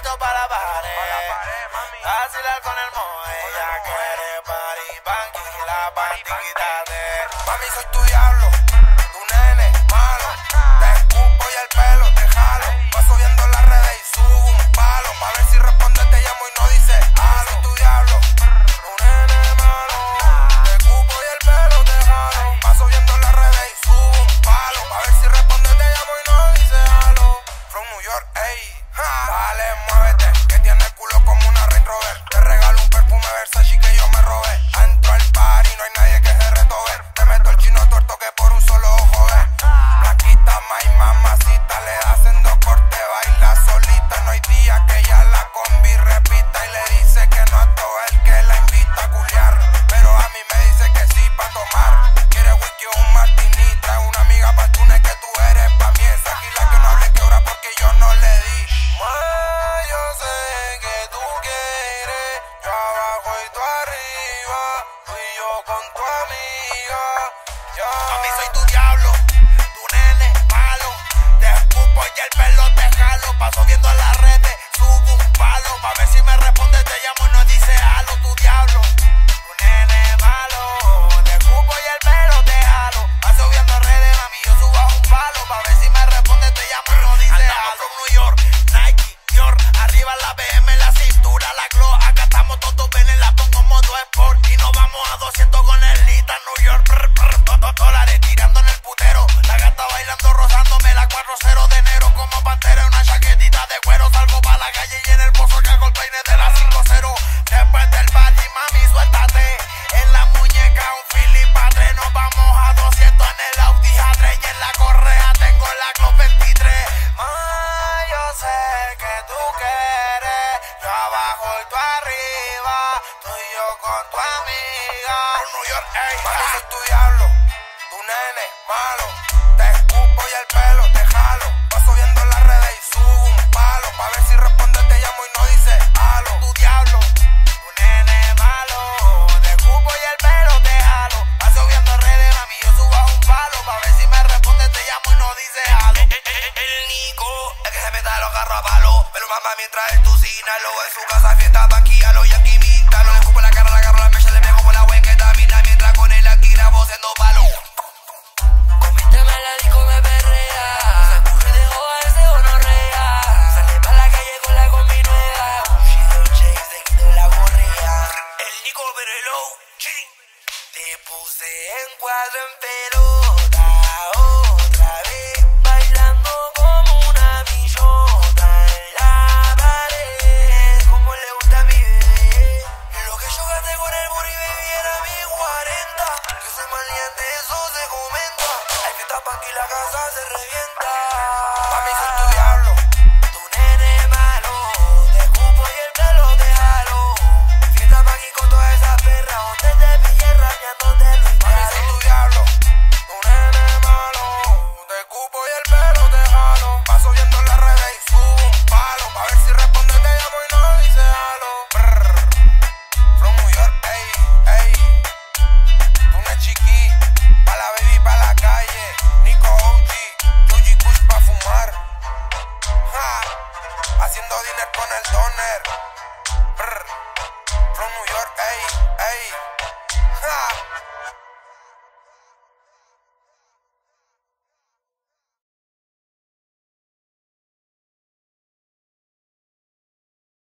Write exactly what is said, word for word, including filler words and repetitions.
dedito pa' la pared. Vacilar con el moe, ella quiere party, banquila, pantiquítate. Mami, soy tu diablo, tu nene malo. Te escupo y el pelo te jalo. Paso viendo las redes y subo un palo. Pa' ver si responde, te llamo y no dice ah, soy tu diablo, tu nene malo. Te escupo y el pelo te jalo. Paso viendo las redes y subo un palo. Pa' ver si responde, te llamo y no dice halo. From New York, ey. Dale, muévete, que tiene el culo como una Range Rover. Te regalo un perfume Versace que yo me robé. Entro al party, no hay nadie que se retobe. Te meto el chino tuerto que por un solo ojo ve. Blanquita, my mamacita, le da haciendo corte, baila solita. No hay día que ella la combi repita y le dice que no a todo el que la invita a culiar. Pero a mí me dice que sí pa' tomar. Quiere whisky o un martini, trae una amiga pa' tune que tú eres pa' mí. Esa gila que no hable que ahora porque yo no le di. Ma, yo sé que tú quieres, yo abajo y tú arriba, tú y yo con tu amiga. Yo. Mami, soy tu diablo, tu nene malo. Te escupo y el pelo te jalo. Paso viendo las redes, subo un palo. Pa' ver si me responde, te llamo y no dice halo. Tu diablo, tu nene malo. Te escupo y el pelo te jalo. Paso viendo redes, mami, yo subo a un palo. Pa' ver si me responde, te llamo y no dice halo. From New York, Nike, Dior, arriba la B M, la cintura, la glow. Acá estamos todos, ven, la pongo modo sport. Y nos vamos a doscientos con el Lita, New York, brr, brr, brr, dólares tirando en el putero. La gata bailando, rozándome la cuatro cero de enero como pantera. Una chaquetita de cuero, salgo pa' la calle y en el pozo que hago el peine de la cinco cero. Después del party, mami, suéltate. En la muñeca un Philip a tres. Nos vamos a doscientos en el Audi A tres. Y en la correa tengo la Glock veintitrés. Ma, yo sé que tú quieres, yo abajo y tú arriba, tú y yo con tu amiga. New York, ey. Mami, soy tu diablo, tu nene malo. Te escupo y el pelo te jalo. Paso viendo las redes y subo un palo. Pa' ver si responde, te llamo y no dice halo. Tu diablo, tu nene malo. Te escupo y el pelo te jalo. Paso viendo redes, mami, yo subo a un palo. Pa' ver si me responde, te llamo y no dice halo. El Nico, es que se meta los carros a palo. Pero mamá mientras en tu cínalo. En su casa fiesta, banquíalo y aquí mítalo. Le escupo la cara, la agarro la mecha, le pego por la wea que tamina. Mientras con él aquí grabo siendo palo. Coméntame la disco me perrea. Se ocurre de joderse o no rea. Sale pa' la calle con la combi nueva. Bushido Chase, se quitó la gorrea. El Nico pero el O G. Te puse en cuadro en pelota otra vez.